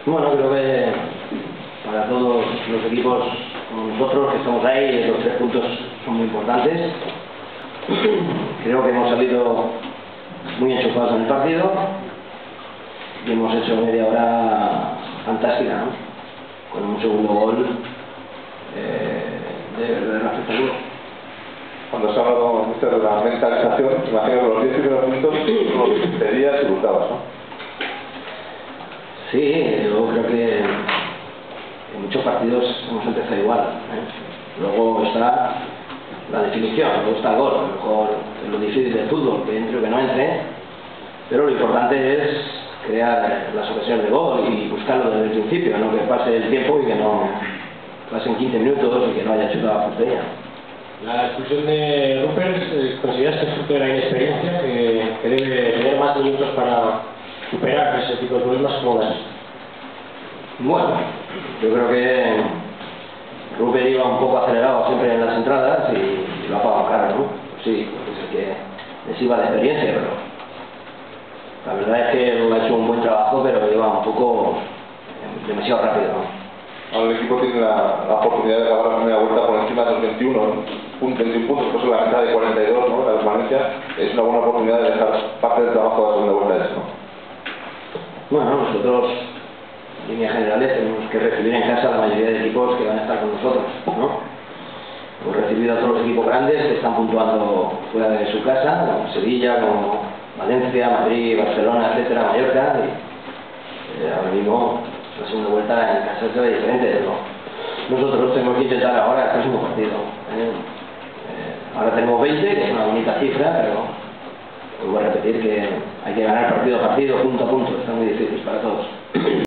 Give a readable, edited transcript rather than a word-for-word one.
Bueno, creo que para todos los equipos como nosotros que estamos ahí, los 3 puntos son muy importantes. Creo que hemos salido muy enchufados en el partido y hemos hecho media hora fantástica, ¿no? Con un segundo gol de verdadero espectáculo. Cuando se ha hablado mucho de la mentalización, imagino que los 10 primeros minutos los pedías y buscabas, ¿no? Sí, yo creo que en muchos partidos hemos empezado igual, ¿eh? Luego está la definición, luego está el gol, a lo mejor es lo difícil del fútbol, que entre o que no entre, pero lo importante es crear las ocasiones de gol y buscarlo desde el principio, no que pase el tiempo y que no pasen 15 minutos y que no haya chutado a portería. La expulsión de Rupert, ¿consideras que es fruto de la inexperiencia, que debe tener más minutos para superar ese tipo de problemas como las? Bueno, yo creo que Rupert iba un poco acelerado siempre en las entradas y lo ha pagado caro, ¿no? Pues sí, porque es el que les iba de experiencia, pero la verdad es que lo ha hecho un buen trabajo, pero iba un poco demasiado rápido, ¿no? Ahora el equipo tiene la oportunidad de acabar la primera vuelta por encima de los 21 puntos, por eso la mitad de 42, ¿no? La permanencia es una buena oportunidad de dejar parte del trabajo de la segunda vuelta de eso, ¿no? Bueno, nosotros, en líneas generales, tenemos que recibir en casa a la mayoría de equipos que van a estar con nosotros, ¿no? Hemos recibido a todos los equipos grandes que están puntuando fuera de su casa, como Sevilla, como Valencia, Madrid, Barcelona, etcétera, Mallorca, y ahora mismo la segunda vuelta en casa será diferente, pero nosotros tenemos que intentar ahora el próximo partido, ¿eh? Ahora tenemos 20, que es una bonita cifra, pero vuelvo a repetir que hay que ganar partido a partido, punto a punto, está muy difícil para todos.